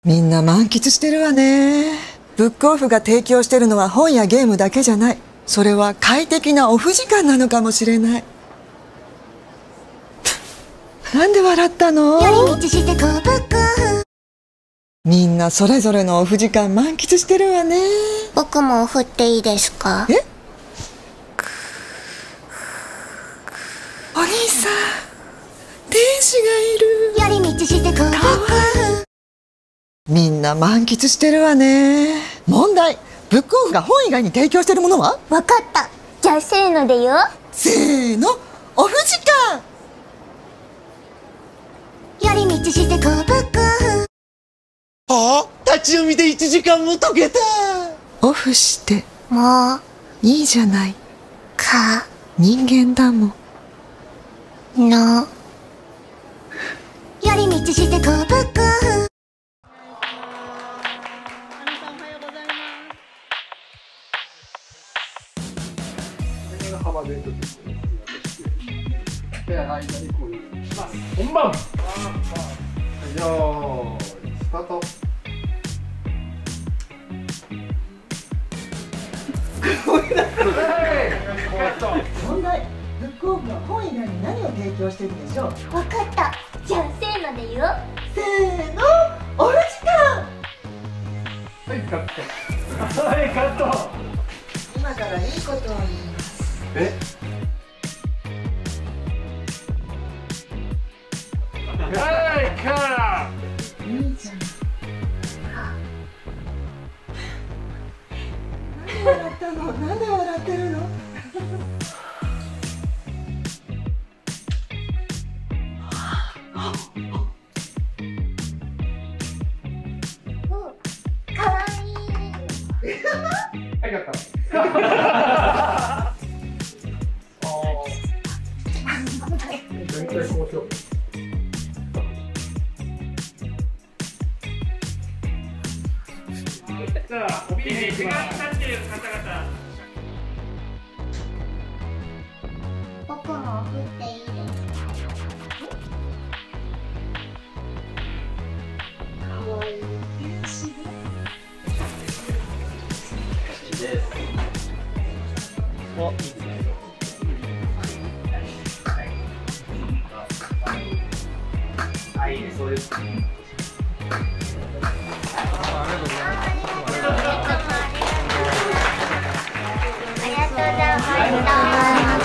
みんな満喫してるわね。ブックオフが提供してるのは本やゲームだけじゃない。それは快適なオフ時間なのかもしれない。なんで笑ったの？みんなそれぞれのオフ時間満喫してるわね。 僕もオフっていいですか？ え？お兄さん、天使がいる。 寄り道してこう。 かわいい。みんな満喫してるわね。問題。ブックオフが本以外に提供してるものは？ わかった。じゃあせーのでよ。 せーの、オフ時間。 寄り道してこうブックオフ。 ああ、立ち読みで1時間も解けた。 オフしてもういいじゃない。 か人間だもん。 の寄り道してこうブックオフ。 本番。よーい、スタート。 問題。ブックオフは本以外に何を提供してるでしょう？ わかった。じゃあせーのでよ。 せーの、オフ時間。 はい、カット。はい、カット。 今からいいことを言います。 え？はい、カット。 いいじゃない。なんで笑ったの？なんで笑ってるの？ かわいい。 はい、カット。全体こうしよう。じゃあ、おビール時間経っている方々。 僕もオフっていいですか？かわいい天使で。 お、いいですね。はい、そうです。 ありがとうございます。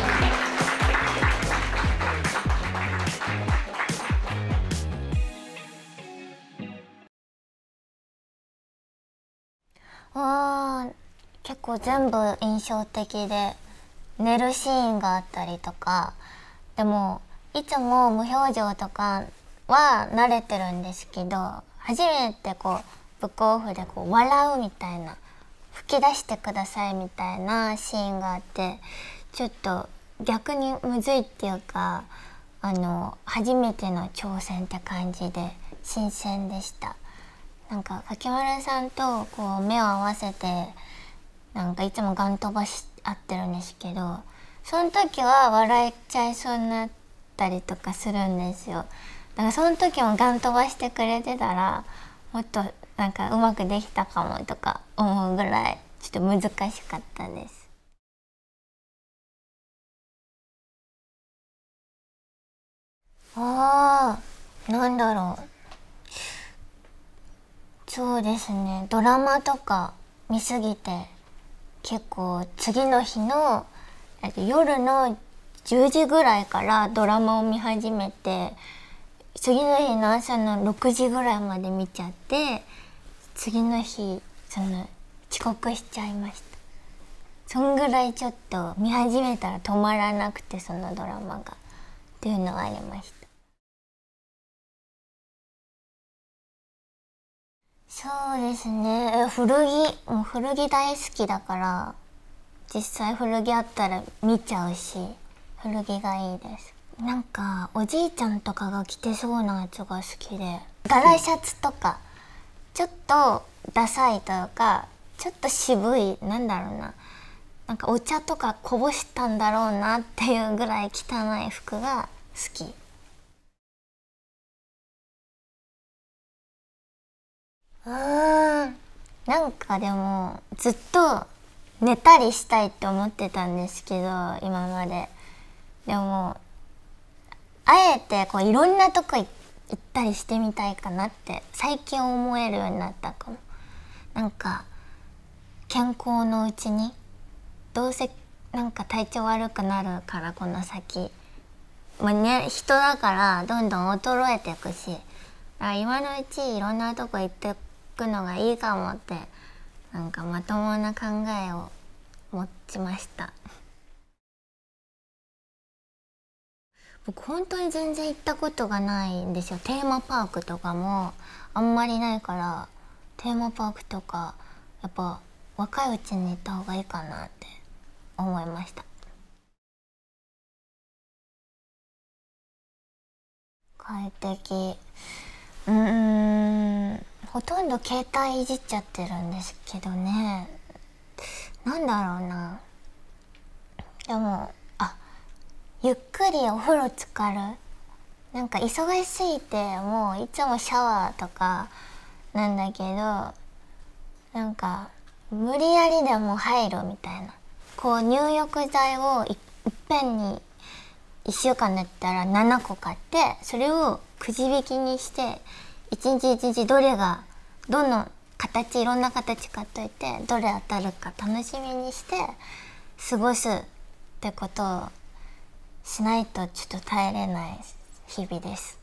結構全部印象的で、寝るシーンがあったりとか、でもいつも無表情とかは慣れてるんですけど、初めてこうブックオフでこう笑うみたいな、吹き出してくださいみたいなシーンがあって、ちょっと逆にむずいっていうか、初めての挑戦って感じで新鮮でした。なんか柿丸さんとこう目を合わせて、なんかいつもガン飛ばし合ってるんですけど、その時は笑えちゃいそうになったりとかするんですよ。だからその時もガン飛ばしてくれてたら、もっとなんかうまくできたかもとか思うぐらいちょっと難しかったです。なんだろう。そうですね、ドラマとか見すぎて結構次の日の夜の10時ぐらいからドラマを見始めて、次の日の朝の6時ぐらいまで見ちゃって、次の日遅刻しちゃいました。そんぐらいちょっと見始めたら止まらなくて、そのドラマがっていうのがありました。そうですね、もう古着大好きだから、実際古着あったら見ちゃうし、古着がいいです。なんかおじいちゃんとかが着てそうなやつが好きで、柄シャツとかちょっとダサいというか、ちょっと渋い、なんだろうな、なんかお茶とかこぼしたんだろうなっていうぐらい汚い服が好き。 なんかでもずっと寝たりしたいって思ってたんですけど今まで。でもあえてこういろんなとこ行ったりしてみたいかなって最近思えるようになったかも。なんか健康のうちにどうせなんか体調悪くなるからこの先、まあね、人だからどんどん衰えていくし、今のうちいろんなとこ行ってくのがいいかもってなんかまともな考えを持ちました。僕本当に全然行ったことがないんですよ。テーマパークとかもあんまりないから、テーマパークとかやっぱ若いうちに行った方がいいかなって思いました。快適、ほとんど携帯いじっちゃってるんですけどね。なんだろうな。でもゆっくりお風呂浸かる。なんか忙しすぎてもういつもシャワーとかなんだけど、なんか無理やりでも入るみたいな。こう入浴剤をいっぺんに1週間だったら7個買って、それをくじ引きにして一日一日どれがどの形、いろんな形買っといてどれ当たるか楽しみにして過ごすってことをしないとちょっと耐えれない日々です。